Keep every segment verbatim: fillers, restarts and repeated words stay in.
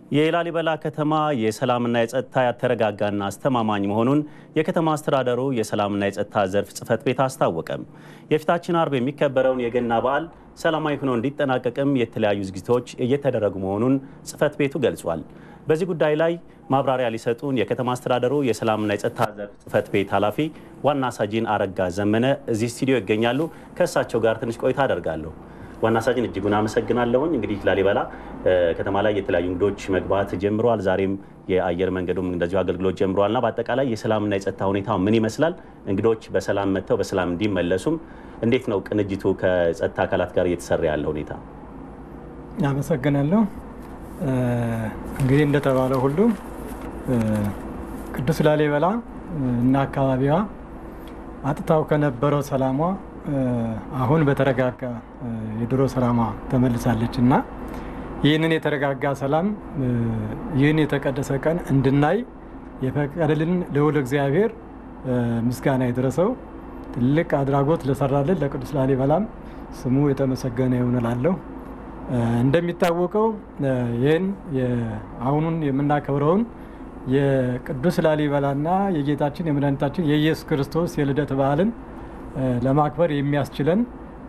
የላሊበላ ከተማ የሰላምና የጸጥታ ያተረጋጋና አስተማማኝ መሆኑን የከተማ አስተዳደሩ የሰላምና የጸጥታ ዘርፍ ጽሕፈት ቤት አስታወቀም። የፊታችን አርብ የሚከበረውን የገና በዓል ሰላማዊ ሆኖ እንዲጠናቀቅም የተለያዩ ዝግጅቶች እየተደረጉ መሆኑን ጽሕፈት ቤቱ ገልጿል። በዚህ ጉዳይ ላይ ማብራሪያ ሊሰጡን የከተማ አስተዳደሩ የሰላምና የጸጥታ ዘርፍ ጽሕፈት ቤት ኃላፊ ዋና ሳጅን አረጋ ዘመነ እዚህ ስቱዲዮ ይገኛሉ። ከእሳቸው ጋር ትንሽ ቆይታ አደርጋለሁ። ዋና ሳጅን እጅጉን አመሰግናለሁኝ። እንግዲህ ላሊበላ ከተማ ላይ የተለያዩ እንግዶች መግባት ጀምሯል። ዛሬም የአየር መንገዱም እንደዚሁ አገልግሎት ጀምሯልና በአጠቃላይ የሰላምና የጸጥታ ሁኔታ ምን ይመስላል? እንግዶች በሰላም መጥተው በሰላም እንዲመለሱም እንዴት ነው ቅንጅቱ ከጸጥታ አካላት ጋር እየተሰራ ያለው ሁኔታ? አመሰግናለሁ። እንግዲህ እንደተባለው ሁሉ ቅዱስ ላሊበላ እና አካባቢዋ አጥታው ከነበረው ሰላሟ አሁን በተረጋጋ የድሮ ሰላሟ ተመልሳለች እና ይህንን የተረጋጋ ሰላም ይህን የተቀደሰ ቀን እንድናይ የፈቀደልን ልዑል እግዚአብሔር ምስጋና ይድረሰው። ትልቅ አድራጎት ለሰራልን ለቅዱስ ላሊበላም ስሙ የተመሰገነ ይሁን እላለሁ። እንደሚታወቀው ይህን አሁኑን የምናከብረውን የቅዱስ ላሊበላና የጌታችን የመድኃኒታችን የኢየሱስ ክርስቶስ የልደት በዓልን ለማክበር የሚያስችለን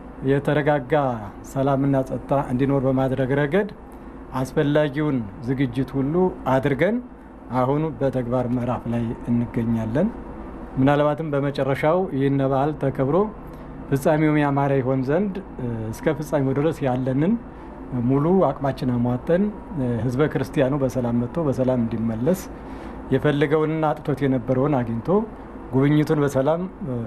የተረጋጋ ሰላምና ጸጥታ እንዲኖር በማድረግ ረገድ አስፈላጊውን ዝግጅት ሁሉ አድርገን አሁን በተግባር ምዕራፍ ላይ እንገኛለን። ምናልባትም በመጨረሻው ይህን በዓል ተከብሮ ፍጻሜው ያማረ ይሆን ዘንድ እስከ ፍጻሜው ድረስ ያለንን ሙሉ አቅማችን አሟጠን ሕዝበ ክርስቲያኑ በሰላም መጥቶ በሰላም እንዲመለስ የፈለገውንና አጥቶት የነበረውን አግኝቶ ጉብኝቱን በሰላም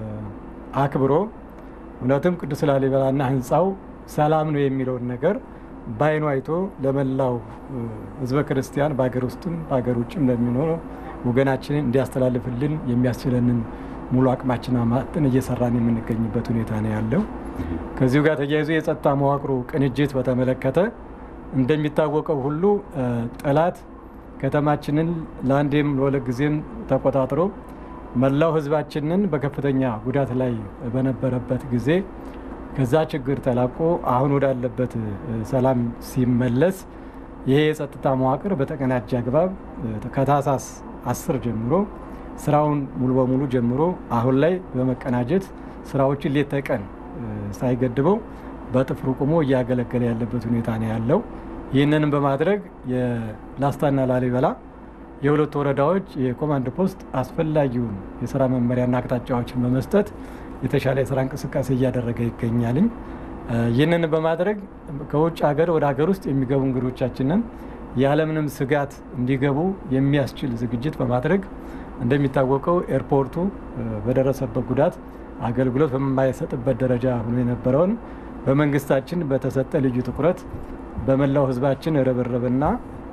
አክብሮ እውነትም ቅዱስ ላሊበላና ህንፃው ሰላም ነው የሚለውን ነገር ባይኑ አይቶ ለመላው ሕዝበ ክርስቲያን በአገር ውስጥም በአገር ውጭም ለሚኖረው ወገናችንን እንዲያስተላልፍልን የሚያስችለንን ሙሉ አቅማችን አሟጠን እየሰራን የምንገኝበት ሁኔታ ነው ያለው። ከዚሁ ጋር ተያይዞ የጸጥታ መዋቅሩ ቅንጅት በተመለከተ እንደሚታወቀው ሁሉ ጠላት ከተማችንን ለአንዴም ለሁለት ጊዜም ተቆጣጥሮ መላው ህዝባችንን በከፍተኛ ጉዳት ላይ በነበረበት ጊዜ ከዛ ችግር ተላቆ አሁን ወዳለበት ሰላም ሲመለስ ይሄ የጸጥታ መዋቅር በተቀናጀ አግባብ ከታህሳስ አስር ጀምሮ ስራውን ሙሉ በሙሉ ጀምሮ አሁን ላይ በመቀናጀት ስራዎችን ሌት ተቀን ሳይገድበው በጥፍሩ ቆሞ እያገለገለ ያለበት ሁኔታ ነው ያለው። ይህንንም በማድረግ የላስታና ላሊበላ የሁለት ወረዳዎች የኮማንድ ፖስት አስፈላጊውን የስራ መመሪያና አቅጣጫዎችን በመስጠት የተሻለ የስራ እንቅስቃሴ እያደረገ ይገኛል። ይህንን በማድረግ ከውጭ ሀገር ወደ ሀገር ውስጥ የሚገቡ እንግዶቻችንን ያለምንም ስጋት እንዲገቡ የሚያስችል ዝግጅት በማድረግ እንደሚታወቀው ኤርፖርቱ በደረሰበት ጉዳት አገልግሎት በማይሰጥበት ደረጃ ሆኖ የነበረውን በመንግስታችን በተሰጠ ልዩ ትኩረት በመላው ህዝባችን ርብርብና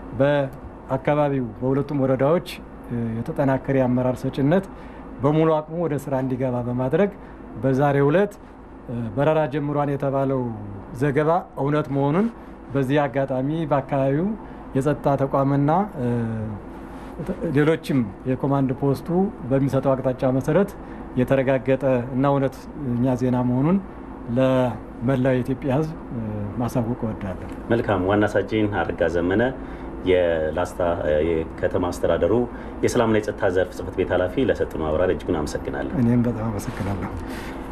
በአካባቢው በሁለቱም ወረዳዎች የተጠናከረ አመራር ሰጭነት በሙሉ አቅሙ ወደ ስራ እንዲገባ በማድረግ በዛሬው ዕለት በረራ ጀምሯን የተባለው ዘገባ እውነት መሆኑን በዚህ አጋጣሚ በአካባቢው የጸጥታ ተቋምና ሌሎችም የኮማንድ ፖስቱ በሚሰጠው አቅጣጫ መሰረት የተረጋገጠ እና እውነተኛ ዜና መሆኑን ለመላው የኢትዮጵያ ህዝብ ማሳወቅ እወዳለሁ። መልካም። ዋና ሳጅን አረጋ ዘመነ የላስታ የከተማ አስተዳደሩ የሰላምና የጸጥታ ዘርፍ ጽሕፈት ቤት ኃላፊ ለሰጡን ማብራሪያ እጅጉን አመሰግናለሁ። እኔም በጣም አመሰግናለሁ።